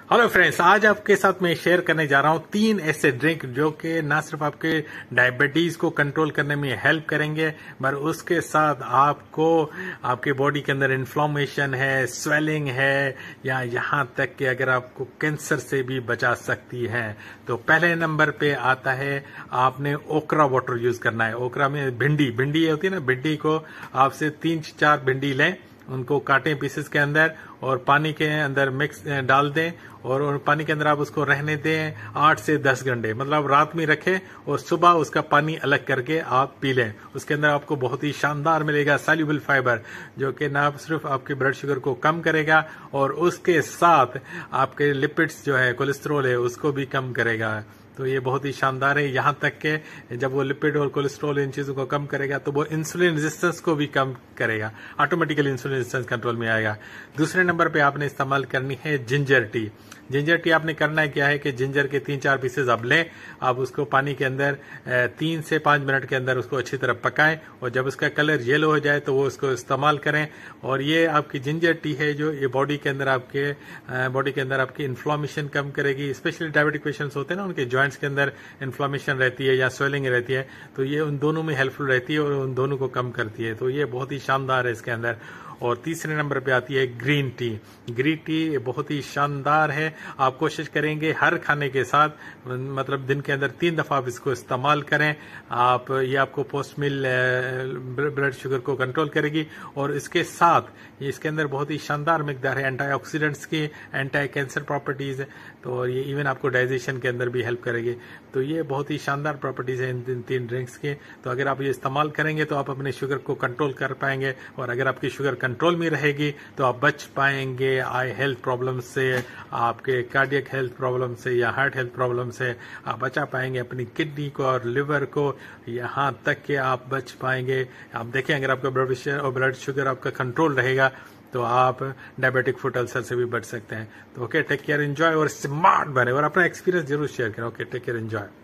Hello friends, आज आपके साथ मैं शेयर करने जा रहा हूँ 3 ऐसे ड्रिंक जो कि ना सिर्फ आपके डायबिटीज को कंट्रोल करने में हेल्प करेंगे, पर उसके साथ आपको आपके बॉडी के अंदर इन्फ्लामेशन है, स्वेलिंग है, या यहाँ तक कि अगर आपको कैंसर से भी बचा सकती है। तो पहले नंबर पे आता है, आपने ओकरा वाटर यूज करना है। ओकरा में भिंडी होती है ना, भिंडी को आपसे 3-4 भिंडी लें, उनको काटें पीसेस के अंदर और पानी के अंदर मिक्स डाल दें और पानी के अंदर आप उसको रहने दें 8 से 10 घंटे, मतलब रात में रखें और सुबह उसका पानी अलग करके आप पी लें। उसके अंदर आपको बहुत ही शानदार मिलेगा सॉल्युबल फाइबर, जो कि ना सिर्फ आपके ब्लड शुगर को कम करेगा और उसके साथ आपके लिपिड्स जो है, कोलेस्ट्रॉल है, उसको भी कम करेगा। तो ये बहुत ही शानदार है। यहाँ तक के जब वो लिपिड और कोलेस्ट्रॉल इन चीजों को कम करेगा तो वो इंसुलिन रेजिस्टेंस को भी कम करेगा, ऑटोमेटिकली इंसुलिन रेजिस्टेंस कंट्रोल में आएगा। दूसरे नंबर पे आपने इस्तेमाल करनी है जिंजर टी। जिंजर टी आपने करना है क्या है कि जिंजर के 3-4 पीसेज आप लें, आप उसको पानी के अंदर 3 से 5 मिनट के अंदर उसको अच्छी तरह पकाएं और जब उसका कलर येलो हो जाए तो वो उसको इस्तेमाल करें। और ये आपकी जिंजर टी है जो ये बॉडी के अंदर आपकी इन्फ्लामेशन कम करेगी। स्पेशली डायबिटिक पेशेंट्स होते हैं ना, उनके जॉइंट्स के अंदर इन्फ्लामेशन रहती है या स्वेलिंग रहती है, तो ये उन दोनों में हेल्पफुल रहती है और उन दोनों को कम करती है। तो ये बहुत ही शानदार है इसके अंदर। और तीसरे नंबर पे आती है ग्रीन टी। ग्रीन टी बहुत ही शानदार है। आप कोशिश करेंगे हर खाने के साथ, मतलब दिन के अंदर 3 दफा आप इसको इस्तेमाल करें। ये आपको पोस्ट मील ब्लड शुगर को कंट्रोल करेगी और इसके साथ इसके अंदर बहुत ही शानदार मिकदार है एंटीऑक्सीडेंट्स की, एंटी कैंसर प्रॉपर्टीज है, तो ये इवन आपको डाइजेशन के अंदर भी हेल्प करेगी। तो ये बहुत ही शानदार प्रॉपर्टीज है इन 3 ड्रिंक्स की। तो अगर आप ये इस्तेमाल करेंगे तो आप अपने शुगर को कंट्रोल कर पाएंगे, और अगर आपकी शुगर कंट्रोल में रहेगी तो आप बच पाएंगे आई हेल्थ प्रॉब्लम से, आपके कार्डियक हेल्थ प्रॉब्लम से या हार्ट हेल्थ प्रॉब्लम से। आप बचा पाएंगे अपनी किडनी को और लिवर को, यहाँ तक कि आप बच पाएंगे। आप देखें, अगर आपका ब्लड प्रेशर और ब्लड शुगर आपका कंट्रोल रहेगा तो आप डायबिटिक फुट अल्सर से भी बच सकते हैं। तो ओके, टेक केयर, एंजॉय और स्मार्ट बने और अपना एक्सपीरियंस जरूर शेयर करें। Okay, take care, enjoy.